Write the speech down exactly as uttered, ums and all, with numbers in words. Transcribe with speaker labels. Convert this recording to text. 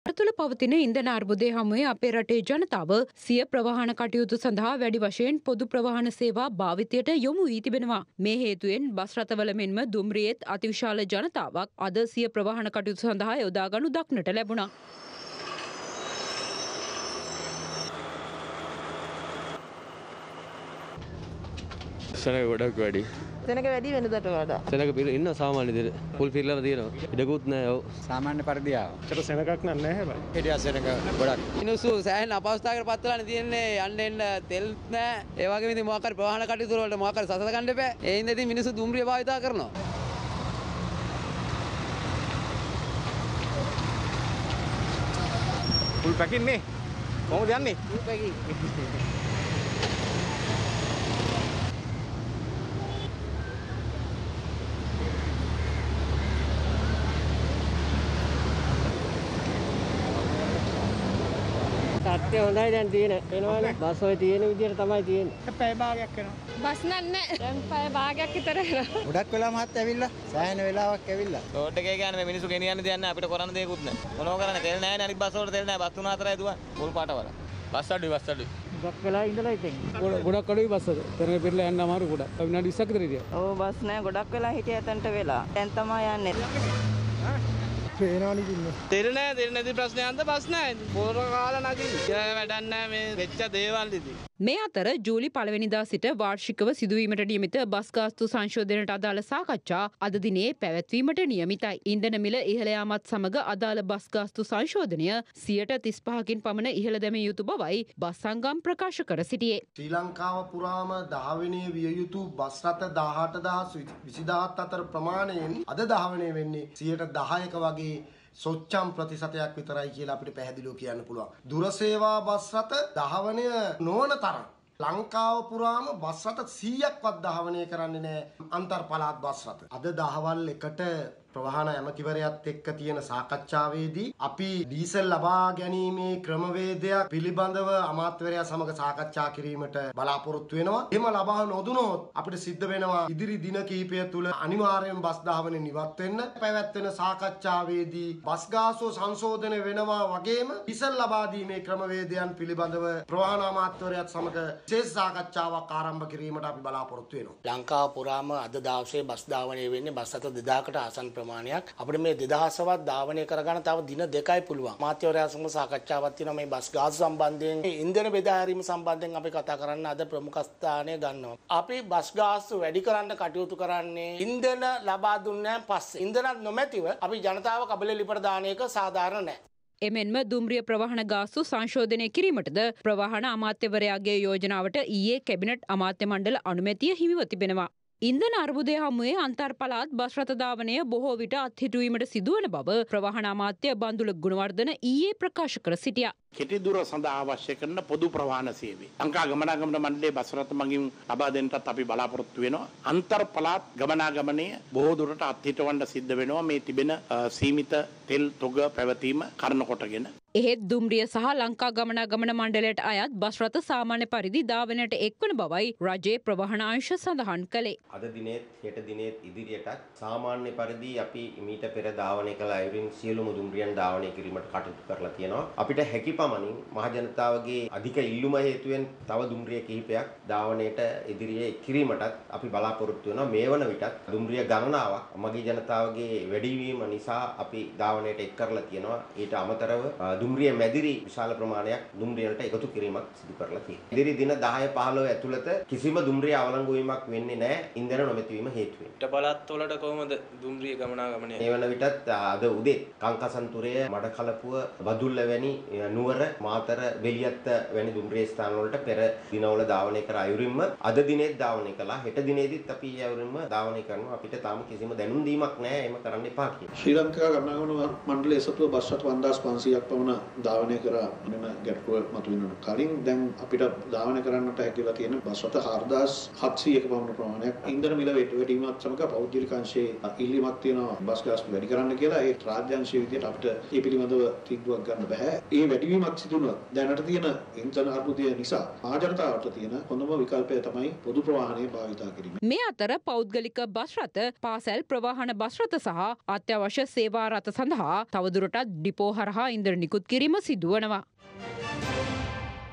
Speaker 1: තුළ පවතින ඉන්ධන අර්බුදය හමුවේ අපේ රටේ ජනතාව සිය ප්‍රවාහන කටයුතු සඳහා වැඩි වශයෙන් පොදු ප්‍රවාහන සේවා භාවිතයට යොමු වී තිබෙනවා. මේ හේතුවෙන් බස් රථවල මෙන්ම දුම්රියෙත් අතිවිශාල ජනතාවක් අද සිය ප්‍රවාහන කටයුතු සඳහා යොදාගනු දක්නට ලැබුණා.
Speaker 2: සෙනග ගොඩක් වැඩි.
Speaker 3: සෙනග වැඩි වෙනදට වඩා.
Speaker 2: සෙනග පිර ඉන්න සාමාන්‍ය විදිහට ෆුල් ෆිල්ලම තියෙනවා. ඉඩකුත් නැහැ. ඔව්.
Speaker 4: සාමාන්‍ය පරිදි ආව.
Speaker 5: ඒතර සෙනගක් නැහැ හැබැයි.
Speaker 4: හිටියා සෙනග ගොඩක්.
Speaker 6: මිනිස්සු සෑහෙන අපහසුතාවයකට පත් වෙලානේ තියෙන්නේ. යන්න එන්න තෙල් නැහැ. ඒ වගේම ඉතින් මොකක් හරි ප්‍රවාහන කටයුතු වලට මොකක් හරි සසඳ ගන්න එපා. ඒ හින්දා ඉතින් මිනිස්සු දුම්රිය භාවිතා කරනවා.
Speaker 5: ෆුල් පැකින් නේ. කොහොමද යන්නේ?
Speaker 6: Full packing.
Speaker 3: සත්‍ය හොඳයි දැන් තියෙන. එනවනේ. බස් වල තියෙන විදියට තමයි තියෙන්නේ.
Speaker 5: පැය භාගයක් වෙනවා.
Speaker 7: බස් නෑ. දැන් පැය භාගයක් විතර වෙනවා.
Speaker 4: ගොඩක් වෙලා මහත් ඇවිල්ලා. සෑහෙන වෙලාවක් ඇවිල්ලා.
Speaker 6: රෝඩ් එකේ ගියානේ මේ මිනිස්සු ගෙනියන්න දෙයක් නෑ අපිට කරන්න දෙයක්වත් නෑ. මොනව කරන්නේ? තෙල් නෑනේ අනිත් බස් වල තෙල් නෑ. බස් තුන හතරයි දුවන්නේ. මුල් පාටවල. බස් අඩුයි බස් අඩුයි.
Speaker 3: ගොඩක් වෙලා ඉඳලා ඉතින්.
Speaker 8: ගොඩක් අඩුයි බස් වල. තැනක පිරලා යන්න අමාරු ගොඩක්. විනාඩි විස්සක් විතර ඉතියා.
Speaker 3: ඔව් බස් නෑ ගොඩක් වෙලා හිටිය ඇතන්ට වෙලා. දැන් තමයි යන්නේ.
Speaker 5: පේනවනේ ඉන්නේ.
Speaker 6: තෙල් නෑ තෙල් නැති ප්‍රශ්නයක් අන්ත බස් නෑ. පොර කාලා නැගිලි. කියලා වැඩක් නෑ මේ වෙච්ච දේවල් ඉතින්.
Speaker 1: මේ අතර ජූලි පළවෙනිදා සිට වාර්ෂිකව සිදුවීමට නියමිත බස් ගාස්තු සංශෝධනයට අදාළ සාකච්ඡා අද දිනේ පැවැත්වීමට නියමිතයි. ඉන්ධන මිල ඉහළ යාමත් සමග අදාළ බස් ගාස්තු සංශෝධනය සියයට තිස් පහකින් පමණ ඉහළ දැමිය යුතු බවයි බස් සංගම් ප්‍රකාශ කර සිටියේ.
Speaker 9: ශ්‍රී ලංකාව පුරාම දහවැනි විය යුතු බස් රථ දාහට දහස් විසිදාහත් අතර ප්‍රමාණයෙන් අද දහවැනි වෙන්නේ සියයට දහයක වගේ සොච්චම් ප්‍රතිශතයක් විතරයි කියලා අපිට පැහැදිලිව කියන්න පුළුවන්. දුර සේවා බස් රථ දහවණය නොවන තරම් ලංකාව පුරාම බස් රථ සීයක්වත් දහවණය කරන්නේ නැහැ අන්තර් පළාත් බස් රථ. අද දහවල් එකට ප්‍රවාහන ඇමතිවරයාත් එක්ක තියෙන සාකච්ඡාවේදී අපි ඩීසල් ලබා ගැනීමේ ක්‍රමවේදයක් පිළිබඳව අමාත්‍යවරයා සමග සාකච්ඡා කිරීමට බලාපොරොත්තු වෙනවා. එහෙම ලබා නොදුනොත් අපිට සිද්ධ වෙනවා ඉදිරි දින කිහිපය තුළ අනිවාර්යයෙන් බස් දහවණේ නිවත් වෙන්න. පැවැත්වෙන සාකච්ඡාවේදී බස් ගාස්තුව සංශෝධනය වෙනවා වගේම ඩීසල් ලබා දීමේ ක්‍රමවේදයන් පිළිබඳව ප්‍රවාහන අමාත්‍යවරයාත් සමග විශේෂ සාකච්ඡාවක් ආරම්භ කිරීමට අපි බලාපොරොත්තු වෙනවා.
Speaker 10: ලංකාව පුරාම අද දවසේ බස් ධාවනය වෙන්නේ බස් රථ දෙදාහකට ආසන්න ප්‍රමාණයක්. අපිට මේ දෙදහසවත් ධාවනය කරගන්න තව දින දෙකයි පුළුවන්. අමාත්‍යවරයා සමග සාකච්ඡාවක් තියෙනවා මේ බස් ගාස්තු සම්බන්ධයෙන්. ඉන්ධන බෙදා හැරීම සම්බන්ධයෙන් අපි කතා කරන්න අද ප්‍රමුඛ ස්ථානය ගන්නවා. අපි බස් ගාස්තු වැඩි කරන්න කටයුතු කරන්නේ ඉන්ධන ලබා දුන්නාන් පස්සේ. ඉන්ධනත් නොමැතිව අපි ජනතාව කබලේ ලිපට දාන එක සාධාරණ නැහැ.
Speaker 1: එමෙන්ම දුම්රිය ප්‍රවාහන ගාස්තු සංශෝධනය කිරීමටද ප්‍රවාහන අමාත්‍යවරයාගේ යෝජනාවට ඊයේ කැබිනට් අමාත්‍ය මණ්ඩල අනුමැතිය හිමිව තිබෙනවා. ඉන්ධන අර්බුදය හමුවේ අන්තර් පළාත් බස් රථ ධාවනය බොහෝ විට අත්හිටුවීමට සිදුවන බව ප්‍රවාහන අමාත්‍ය බන්දුල ගුණවර්ධන ඊයේ ප්‍රකාශ කර සිටියා.
Speaker 10: කෙටි දුර සඳහා අවශ්‍ය කරන පොදු ප්‍රවාහන සේවය ලංකා ගමනාගමන මණ්ඩලයේ බස් රථ මගින් ලබා දෙන්නටත් අපි බලාපොරොත්තු වෙනවා. අන්තර් පළාත් ගමනාගමනය බොහෝ දුරට අත්හිටවන්න සිද්ධ වෙනවා මේ තිබෙන සීමිත තෙල් තොග පැවතීම කරන කොටගෙන.
Speaker 1: එහෙත් දුම්රිය සහ ලංකා ගමනාගමන මණ්ඩලයට අයත් බස් රථ සාමාන්‍ය පරිදි ධාවනයට එක්වන බවයි රජයේ ප්‍රවාහන අංශ සඳහන් කළේ.
Speaker 11: අද දිනේත් හෙට දිනේත් ඉදිරියටත් සාමාන්‍ය පරිදි අපි මීට පෙර ධාවනය කළ අයුරින් සියලුම දුම්රියන් ධාවනය කිරීමට කටයුතු කරලා තියෙනවා. අපිට හැකි පමණින් මහ ජනතාවගේ අධික ඉල්ලුම හේතුවෙන් තව දුම්රිය කිහිපයක් ධාවනයට ඉදිරියේ කිරීමටත් අපි බලාපොරොත්තු වෙනවා. මේ වන විටත් දුම්රිය ගණනාවක් මගී ජනතාවගේ වැඩිවීම නිසා අපි ධාවනයට එක් කරලා තියෙනවා. ඊට අමතරව දුම්රිය මැදිරි විශාල ප්‍රමාණයක් දුම්රියලට එකතු කිරීමක් සිදු කරලා තියෙනවා. ඉදිරි දින දහය පහළොව ඇතුළත කිසිම දුම්රිය අවලංගු වීමක් වෙන්නේ නැහැ ඉන්ධන නොමැති වීම හේතුවෙන්.
Speaker 6: පිටපළාත් වලට කොහොමද දුම්රිය ගමනාගමනය?
Speaker 11: මේ වන විටත් අද උදේ කංකසන්තුරය, මඩකලපුව, බදුල්ල වැනි නුවර, මාතර, වෙලියත්ත වැනි දුම්රිය ස්ථාන වලට පෙර දිනවල ධාවනය කර අයුරින්ම අද දිනේත් ධාවනය කළා. හෙට දිනේදීත් අපි ඒ අයුරින්ම ධාවනය කරනවා. අපිට තාම කිසිම දැනුම් දීමක් නැහැ. එහෙම කරන්න එපා කියලා.
Speaker 12: ශ්‍රී ලංකා ගමනාගමන මණ්ඩලයේ සතුව බස් රථ පන්දාස් පන්සීයක් පමණ ධාවනය කරා. මෙන්න ගැටලුව මතුවෙන කලින් දැන් අපිට ධාවනය කරන්නට හැකියලා තියෙන බස් රථ හාරදාස් හත්සීයක පමණ ප්‍රමාණයක්. ඉන්ධන මිල වැඩිවීමත් සමග පෞද්ගලික අංශයේ ඉල්ලීමක් තියෙනවා බස් ගාස්තු වැඩි කරන්න කියලා. ඒ රාජ්‍ය අංශයේ විදිහට අපිට මේ පිළිබඳව තීන්දුවක් ගන්න බෑ. ඒ වැඩිවීම පිරිහීමක් සිදු වුණා. දැනට තියෙන ඉන්ධන අර්බුදය නිසා ආජනතාවට තියෙන හොඳම විකල්පය තමයි පොදු ප්‍රවාහනය භාවිතා කිරීම.
Speaker 1: මේ අතර පෞද්ගලික බස් රථ, පාසැල් ප්‍රවාහන බස් රථ සහ අත්‍යවශ්‍ය සේවා රථ සඳහා තවදුරටත් ඩිපෝ හරහා ඉන්ධන නිකුත් කිරීම සිදුවනවා.